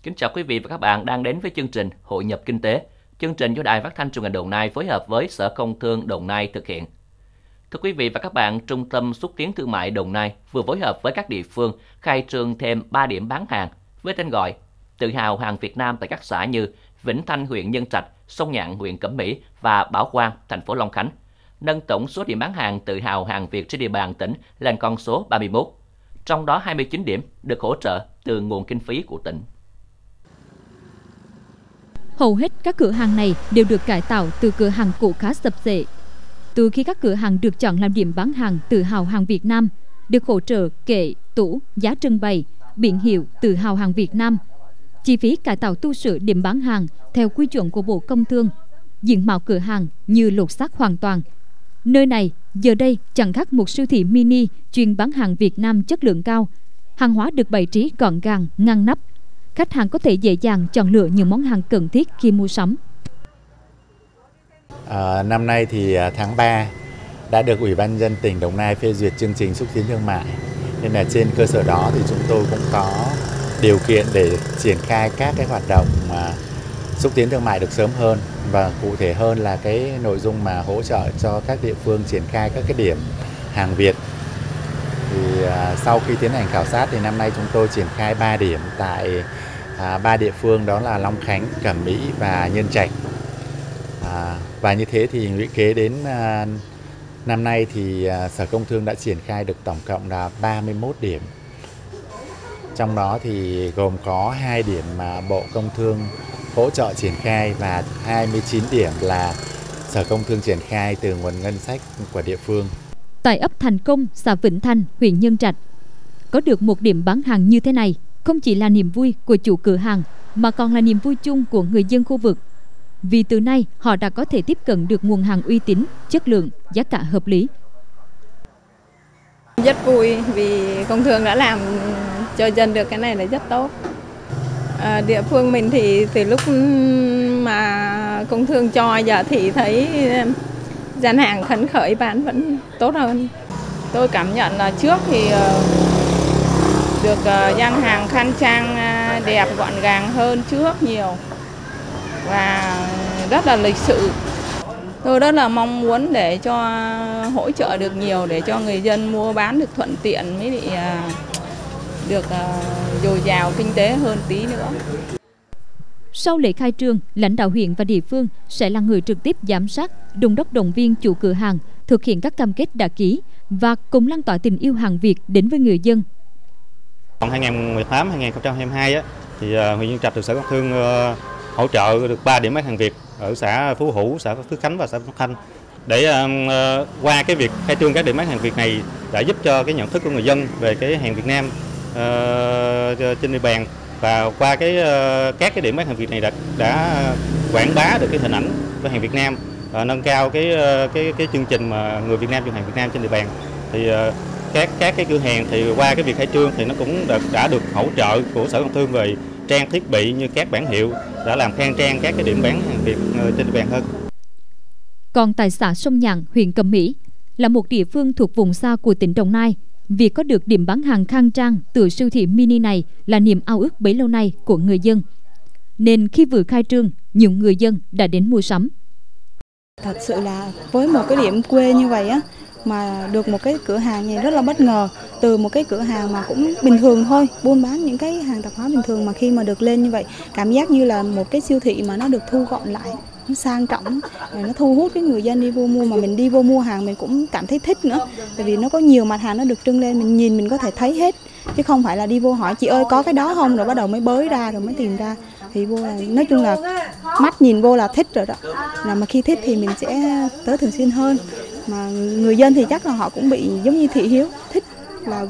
Kính chào quý vị và các bạn đang đến với chương trình Hội nhập Kinh tế. Chương trình do Đài Phát thanh Truyền hình Đồng Nai phối hợp với Sở Công Thương Đồng Nai thực hiện. Thưa quý vị và các bạn, Trung tâm Xúc tiến Thương mại Đồng Nai vừa phối hợp với các địa phương khai trương thêm 3 điểm bán hàng với tên gọi Tự hào hàng Việt Nam tại các xã như Vĩnh Thanh huyện Nhân Trạch, Sông Nhạn huyện Cẩm Mỹ và Bảo Quang thành phố Long Khánh, nâng tổng số điểm bán hàng tự hào hàng Việt trên địa bàn tỉnh lên con số 31. Trong đó 29 điểm được hỗ trợ từ nguồn kinh phí của tỉnh. Hầu hết các cửa hàng này đều được cải tạo từ cửa hàng cũ khá sập xệ. Từ khi các cửa hàng được chọn làm điểm bán hàng tự hào hàng Việt Nam, được hỗ trợ kệ, tủ, giá trưng bày, biển hiệu tự hào hàng Việt Nam, chi phí cải tạo tu sửa điểm bán hàng theo quy chuẩn của Bộ Công Thương, diện mạo cửa hàng như lột xác hoàn toàn. Nơi này giờ đây chẳng khác một siêu thị mini chuyên bán hàng Việt Nam chất lượng cao. Hàng hóa được bày trí gọn gàng, ngăn nắp. Khách hàng có thể dễ dàng chọn lựa những món hàng cần thiết khi mua sắm. Năm nay thì tháng 3 đã được Ủy ban nhân dân tỉnh Đồng Nai phê duyệt chương trình xúc tiến thương mại. Nên là trên cơ sở đó thì chúng tôi cũng có điều kiện để triển khai các cái hoạt động xúc tiến thương mại được sớm hơn, và cụ thể hơn là cái nội dung mà hỗ trợ cho các địa phương triển khai các cái điểm hàng Việt. Thì sau khi tiến hành khảo sát thì năm nay chúng tôi triển khai 3 điểm tại 3 địa phương, đó là Long Khánh, Cẩm Mỹ và Nhân Trạch. Và như thế thì lũy kế đến năm nay thì Sở Công Thương đã triển khai được tổng cộng là 31 điểm. Trong đó thì gồm có 2 điểm mà Bộ Công Thương hỗ trợ triển khai và 29 điểm là Sở Công Thương triển khai từ nguồn ngân sách của địa phương. Tại ấp Thành Công, xã Vĩnh Thanh, huyện Nhân Trạch, có được một điểm bán hàng như thế này không chỉ là niềm vui của chủ cửa hàng mà còn là niềm vui chung của người dân khu vực. Vì từ nay họ đã có thể tiếp cận được nguồn hàng uy tín, chất lượng, giá cả hợp lý. Rất vui vì Công Thương đã làm cho dân được cái này là rất tốt. Địa phương mình thì từ lúc mà Công Thương cho giờ thì thấy gian hàng phấn khởi, bán vẫn tốt hơn. Tôi cảm nhận là trước thì được gian hàng khang trang, đẹp, gọn gàng hơn trước nhiều và rất là lịch sự. Tôi rất là mong muốn để cho hỗ trợ được nhiều để cho người dân mua bán được thuận tiện, mới bị được dồi dào kinh tế hơn tí nữa. Sau lễ khai trương, lãnh đạo huyện và địa phương sẽ là người trực tiếp giám sát, đôn đốc động viên chủ cửa hàng thực hiện các cam kết đã ký và cùng lan tỏa tình yêu hàng Việt đến với người dân. Năm 2018-2022 thì huyện Nhân Trạch được Sở Công Thương hỗ trợ được 3 điểm bán hàng Việt ở xã Phú Hữu, xã Phước Khánh và xã Phước Thanh. Để qua cái việc khai trương các điểm bán hàng Việt này đã giúp cho cái nhận thức của người dân về cái hàng Việt Nam trên địa bàn, và qua các cái điểm bán hàng Việt này đã quảng bá được cái hình ảnh của hàng Việt Nam, nâng cao cái chương trình mà người Việt Nam dùng hàng Việt Nam trên địa bàn. Thì các cái cửa hàng thì qua cái việc khai trương thì nó cũng đã được hỗ trợ của Sở Công Thương về trang thiết bị như các bảng hiệu, đã làm khang trang các cái điểm bán hàng Việt trên địa bàn hơn. Còn tại xã Sông Nhạn, huyện Cẩm Mỹ là một địa phương thuộc vùng xa của tỉnh Đồng Nai, việc có được điểm bán hàng khang trang từ siêu thị mini này là niềm ao ước bấy lâu nay của người dân. Nên khi vừa khai trương, nhiều người dân đã đến mua sắm. Thật sự là với một cái điểm quê như vậy á, mà được một cái cửa hàng này rất là bất ngờ. Từ một cái cửa hàng mà cũng bình thường thôi, buôn bán những cái hàng tạp hóa bình thường, mà khi mà được lên như vậy, cảm giác như là một cái siêu thị mà nó được thu gọn lại, nó sang trọng, nó thu hút cái người dân đi vô mua, mà mình đi vô mua hàng mình cũng cảm thấy thích nữa. Tại vì nó có nhiều mặt hàng nó được trưng lên, mình nhìn mình có thể thấy hết, chứ không phải là đi vô hỏi chị ơi có cái đó không, rồi bắt đầu mới bới ra rồi mới tìm ra. Thì vô là nói chung là mắt nhìn vô là thích rồi đó. Mà khi thích thì mình sẽ tới thường xuyên hơn. Mà người dân thì chắc là họ cũng bị giống như thị hiếu, thích là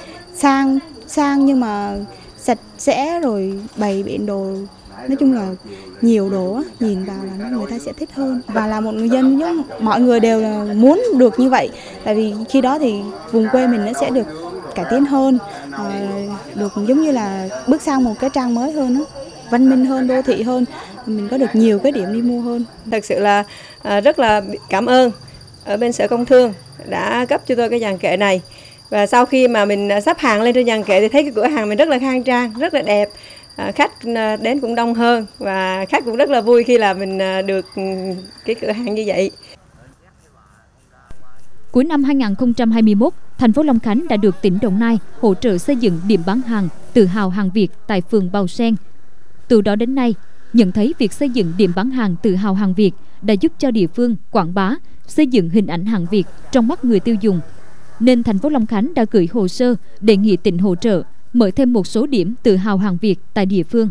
sang nhưng mà sạch sẽ, rồi bày biện đồ, nói chung là nhiều đồ, nhìn vào là người ta sẽ thích hơn. Và là một người dân, giống mọi người đều là muốn được như vậy, tại vì khi đó thì vùng quê mình nó sẽ được cải tiến hơn, được giống như là bước sang một cái trang mới hơn đó, văn minh hơn, đô thị hơn, mình có được nhiều cái điểm đi mua hơn. Thật sự là rất là cảm ơn ở bên Sở Công Thương đã cấp cho tôi cái dàn kệ này. Và sau khi mà mình sắp hàng lên trên dàn kệ thì thấy cái cửa hàng mình rất là khang trang, rất là đẹp. khách đến cũng đông hơn và khách cũng rất là vui khi là mình được cái cửa hàng như vậy. Cuối năm 2021, thành phố Long Khánh đã được tỉnh Đồng Nai hỗ trợ xây dựng điểm bán hàng tự hào hàng Việt tại phường Bào Sen. Từ đó đến nay, nhận thấy việc xây dựng điểm bán hàng tự hào hàng Việt đã giúp cho địa phương quảng bá, xây dựng hình ảnh hàng Việt trong mắt người tiêu dùng. Nên thành phố Long Khánh đã gửi hồ sơ đề nghị tỉnh hỗ trợ mở thêm một số điểm tự hào hàng Việt tại địa phương.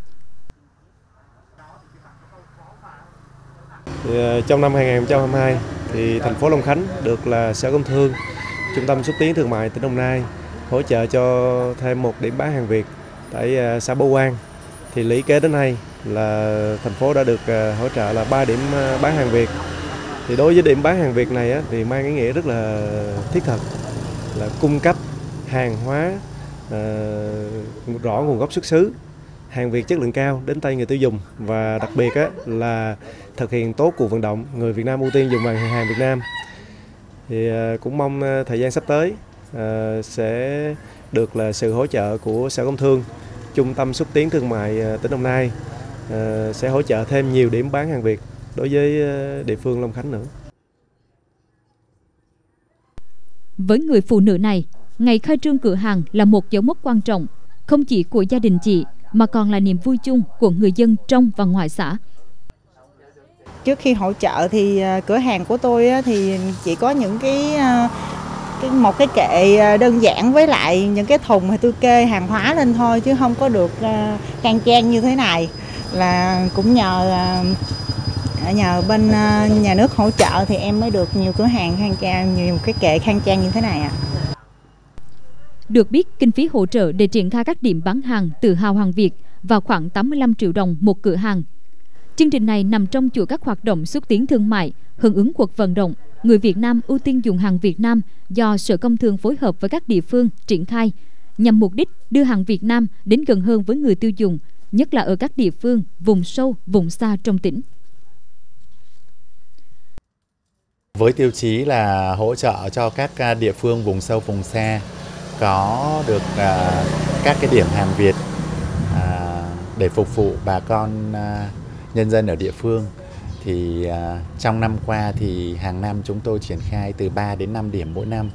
Trong năm 2022, thì thành phố Long Khánh được là Sở Công Thương, Trung tâm xúc tiến thương mại tỉnh Đồng Nai hỗ trợ cho thêm một điểm bán hàng Việt tại xã Bô Quang. Thì lũy kế đến nay là thành phố đã được hỗ trợ là 3 điểm bán hàng Việt. Thì đối với điểm bán hàng Việt này thì mang ý nghĩa rất là thiết thực, là cung cấp hàng hóa rõ nguồn gốc xuất xứ, hàng Việt chất lượng cao đến tay người tiêu dùng, và đặc biệt là thực hiện tốt cuộc vận động người Việt Nam ưu tiên dùng hàng Việt Nam. Thì cũng mong thời gian sắp tới sẽ được là sự hỗ trợ của Sở Công Thương, Trung tâm xúc tiến thương mại tỉnh Đồng Nai sẽ hỗ trợ thêm nhiều điểm bán hàng Việt đối với địa phương Long Khánh nữa. Với người phụ nữ này, ngày khai trương cửa hàng là một dấu mốc quan trọng, không chỉ của gia đình chị mà còn là niềm vui chung của người dân trong và ngoài xã. Trước khi hỗ trợ thì cửa hàng của tôi thì chỉ có những một cái kệ đơn giản với lại những cái thùng mà tôi kê hàng hóa lên thôi, chứ không có được khang trang như thế này. Là cũng nhờ bên nhà nước hỗ trợ thì em mới được nhiều cửa hàng khang trang, nhiều cái kệ khang trang như thế này ạ. Được biết, kinh phí hỗ trợ để triển khai các điểm bán hàng tự hào hàng Việt vào khoảng 85 triệu đồng một cửa hàng. Chương trình này nằm trong chuỗi các hoạt động xúc tiến thương mại, hưởng ứng cuộc vận động người Việt Nam ưu tiên dùng hàng Việt Nam do Sở Công Thương phối hợp với các địa phương triển khai, nhằm mục đích đưa hàng Việt Nam đến gần hơn với người tiêu dùng, nhất là ở các địa phương vùng sâu, vùng xa trong tỉnh. Với tiêu chí là hỗ trợ cho các địa phương vùng sâu, vùng xa có được các cái điểm hàng Việt để phục vụ bà con nhân dân ở địa phương, thì trong năm qua thì hàng năm chúng tôi triển khai từ 3 đến 5 điểm mỗi năm.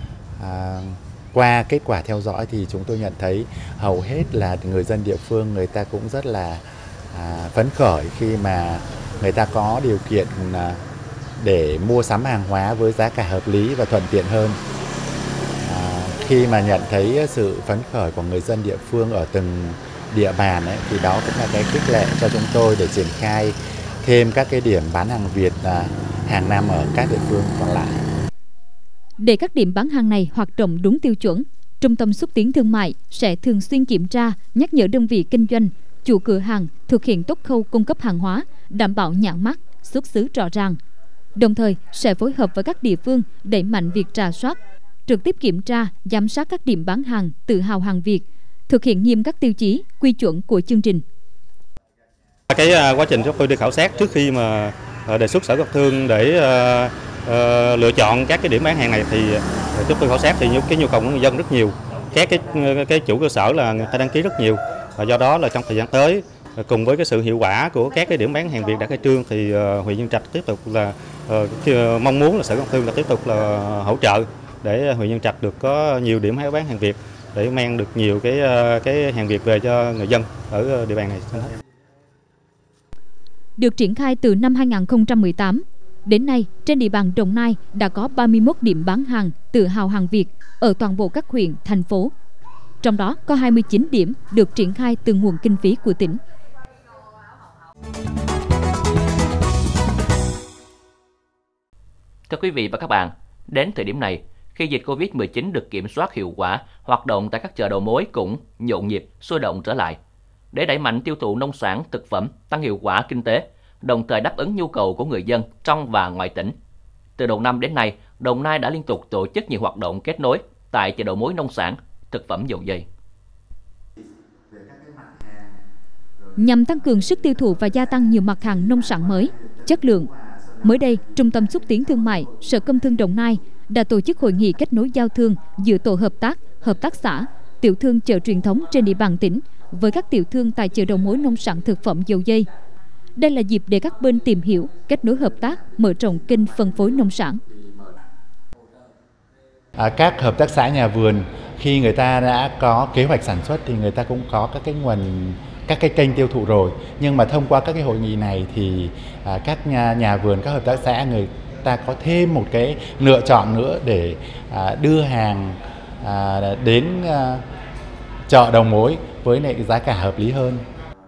Qua kết quả theo dõi thì chúng tôi nhận thấy hầu hết là người dân địa phương người ta cũng rất là phấn khởi khi mà người ta có điều kiện để mua sắm hàng hóa với giá cả hợp lý và thuận tiện hơn. Khi mà nhận thấy sự phấn khởi của người dân địa phương ở từng địa bàn thì đó cũng là cái khích lệ cho chúng tôi để triển khai thêm các cái điểm bán hàng Việt hàng năm ở các địa phương còn lại. Để các điểm bán hàng này hoạt động đúng tiêu chuẩn, Trung tâm xúc tiến thương mại sẽ thường xuyên kiểm tra, nhắc nhở đơn vị kinh doanh, chủ cửa hàng thực hiện tốt khâu cung cấp hàng hóa, đảm bảo nhãn mác, xuất xứ rõ ràng. Đồng thời sẽ phối hợp với các địa phương đẩy mạnh việc rà soát, trực tiếp kiểm tra, giám sát các điểm bán hàng tự hào hàng Việt, thực hiện nghiêm các tiêu chí, quy chuẩn của chương trình. Cái quá trình chúng tôi đi khảo sát trước khi mà đề xuất Sở Công Thương để lựa chọn các cái điểm bán hàng này, thì chúng tôi khảo sát thì cái nhu cầu của người dân rất nhiều, các cái chủ cơ sở là người ta đăng ký rất nhiều, và do đó là trong thời gian tới cùng với cái sự hiệu quả của các cái điểm bán hàng Việt đã khai trương thì huyện Nhân Trạch tiếp tục là mong muốn là Sở Công Thương là tiếp tục là hỗ trợ để huyện Nhân Trạch được có nhiều điểm bán hàng Việt để mang được nhiều cái hàng Việt về cho người dân ở địa bàn này. Được triển khai từ năm 2018, đến nay trên địa bàn Đồng Nai đã có 31 điểm bán hàng tự hào hàng Việt ở toàn bộ các huyện, thành phố. Trong đó có 29 điểm được triển khai từ nguồn kinh phí của tỉnh. Thưa quý vị và các bạn, đến thời điểm này, khi dịch Covid-19 được kiểm soát hiệu quả, hoạt động tại các chợ đầu mối cũng nhộn nhịp, sôi động trở lại. Để đẩy mạnh tiêu thụ nông sản, thực phẩm, tăng hiệu quả kinh tế, đồng thời đáp ứng nhu cầu của người dân trong và ngoài tỉnh. Từ đầu năm đến nay, Đồng Nai đã liên tục tổ chức nhiều hoạt động kết nối tại chợ đầu mối nông sản, thực phẩm dầu dây. Nhằm tăng cường sức tiêu thụ và gia tăng nhiều mặt hàng nông sản mới, chất lượng, mới đây, Trung tâm xúc tiến thương mại, Sở Công Thương Đồng Nai đã tổ chức hội nghị kết nối giao thương giữa tổ hợp tác xã, tiểu thương chợ truyền thống trên địa bàn tỉnh với các tiểu thương tại chợ đầu mối nông sản thực phẩm Dầu Giây. Đây là dịp để các bên tìm hiểu, kết nối hợp tác, mở rộng kênh phân phối nông sản. Các hợp tác xã nhà vườn khi người ta đã có kế hoạch sản xuất thì người ta cũng có các cái kênh tiêu thụ rồi. Nhưng mà thông qua các cái hội nghị này thì các nhà vườn, các hợp tác xã người ta có thêm một cái lựa chọn nữa để đưa hàng đến chợ đầu mối với lại giá cả hợp lý hơn.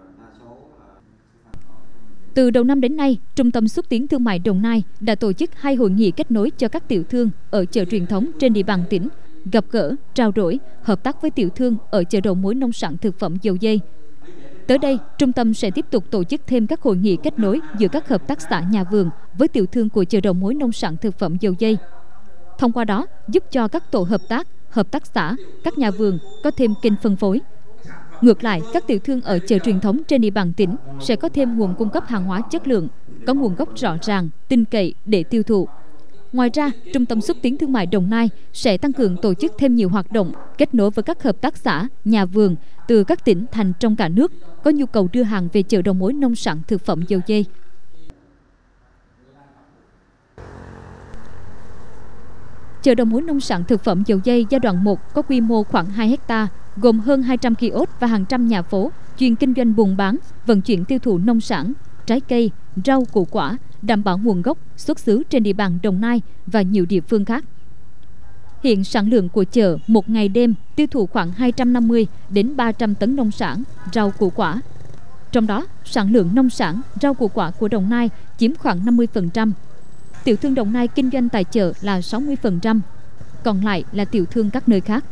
Từ đầu năm đến nay, Trung tâm Xúc tiến Thương mại Đồng Nai đã tổ chức 2 hội nghị kết nối cho các tiểu thương ở chợ truyền thống trên địa bàn tỉnh, gặp gỡ, trao đổi, hợp tác với tiểu thương ở chợ đầu mối nông sản thực phẩm Dầu Giây. Tới đây, trung tâm sẽ tiếp tục tổ chức thêm các hội nghị kết nối giữa các hợp tác xã nhà vườn với tiểu thương của chợ đầu mối nông sản thực phẩm Dầu Giây. Thông qua đó, giúp cho các tổ hợp tác xã, các nhà vườn có thêm kênh phân phối. Ngược lại, các tiểu thương ở chợ truyền thống trên địa bàn tỉnh sẽ có thêm nguồn cung cấp hàng hóa chất lượng, có nguồn gốc rõ ràng, tin cậy để tiêu thụ. Ngoài ra, Trung tâm Xúc tiến Thương mại Đồng Nai sẽ tăng cường tổ chức thêm nhiều hoạt động kết nối với các hợp tác xã, nhà vườn từ các tỉnh thành trong cả nước có nhu cầu đưa hàng về chợ đầu mối nông sản thực phẩm Dầu Giây. Chợ đầu mối nông sản thực phẩm Dầu Giây giai đoạn 1 có quy mô khoảng 2 hectare, gồm hơn 200 kiosk và hàng trăm nhà phố chuyên kinh doanh buôn bán, vận chuyển tiêu thụ nông sản, trái cây, rau củ quả, đảm bảo nguồn gốc, xuất xứ trên địa bàn Đồng Nai và nhiều địa phương khác. Hiện sản lượng của chợ một ngày đêm tiêu thụ khoảng 250 đến 300 tấn nông sản, rau củ quả. Trong đó, sản lượng nông sản, rau củ quả của Đồng Nai chiếm khoảng 50%. Tiểu thương Đồng Nai kinh doanh tại chợ là 60%, còn lại là tiểu thương các nơi khác.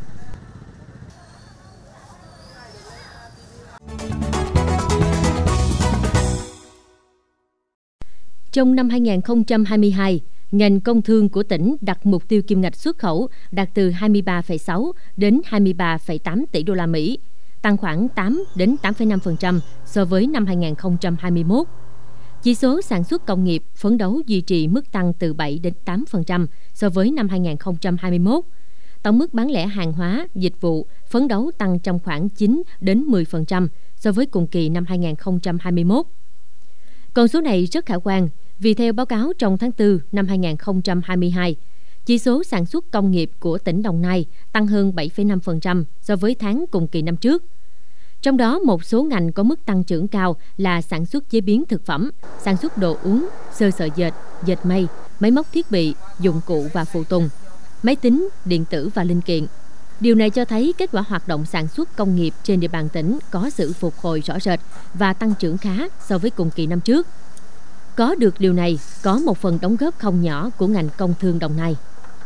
Trong năm 2022, ngành công thương của tỉnh đặt mục tiêu kim ngạch xuất khẩu đạt từ 23,6 đến 23,8 tỷ đô la Mỹ, tăng khoảng 8 đến 8,5% so với năm 2021. Chỉ số sản xuất công nghiệp phấn đấu duy trì mức tăng từ 7 đến 8% so với năm 2021. Tổng mức bán lẻ hàng hóa, dịch vụ phấn đấu tăng trong khoảng 9 đến 10% so với cùng kỳ năm 2021. Con số này rất khả quan vì theo báo cáo trong tháng 4 năm 2022, chỉ số sản xuất công nghiệp của tỉnh Đồng Nai tăng hơn 7,5% so với tháng cùng kỳ năm trước. Trong đó, một số ngành có mức tăng trưởng cao là sản xuất chế biến thực phẩm, sản xuất đồ uống, sơ sợi dệt, dệt may, máy móc thiết bị, dụng cụ và phụ tùng, máy tính, điện tử và linh kiện. Điều này cho thấy kết quả hoạt động sản xuất công nghiệp trên địa bàn tỉnh có sự phục hồi rõ rệt và tăng trưởng khá so với cùng kỳ năm trước. Có được điều này có một phần đóng góp không nhỏ của ngành công thương Đồng Nai.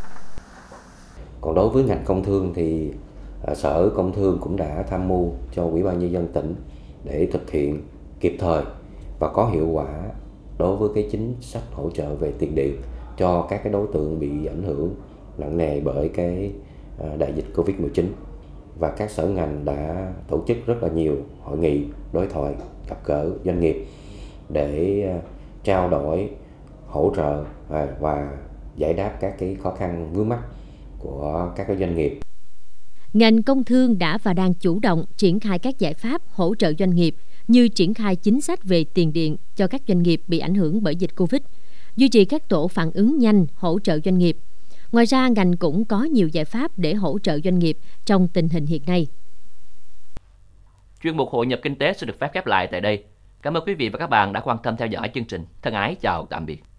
Còn đối với ngành công thương thì Sở Công Thương cũng đã tham mưu cho Ủy ban Nhân dân tỉnh để thực hiện kịp thời và có hiệu quả đối với cái chính sách hỗ trợ về tiền điện cho các cái đối tượng bị ảnh hưởng nặng nề bởi cái đại dịch Covid-19. Và các sở ngành đã tổ chức rất là nhiều hội nghị, đối thoại, gặp gỡ doanh nghiệp để trao đổi, hỗ trợ và giải đáp các cái khó khăn vướng mắc của các cái doanh nghiệp. Ngành công thương đã và đang chủ động triển khai các giải pháp hỗ trợ doanh nghiệp như triển khai chính sách về tiền điện cho các doanh nghiệp bị ảnh hưởng bởi dịch Covid, duy trì các tổ phản ứng nhanh hỗ trợ doanh nghiệp. Ngoài ra, ngành cũng có nhiều giải pháp để hỗ trợ doanh nghiệp trong tình hình hiện nay. Chuyên mục Hội nhập Kinh tế sẽ được phép khép lại tại đây. Cảm ơn quý vị và các bạn đã quan tâm theo dõi chương trình. Thân ái chào tạm biệt.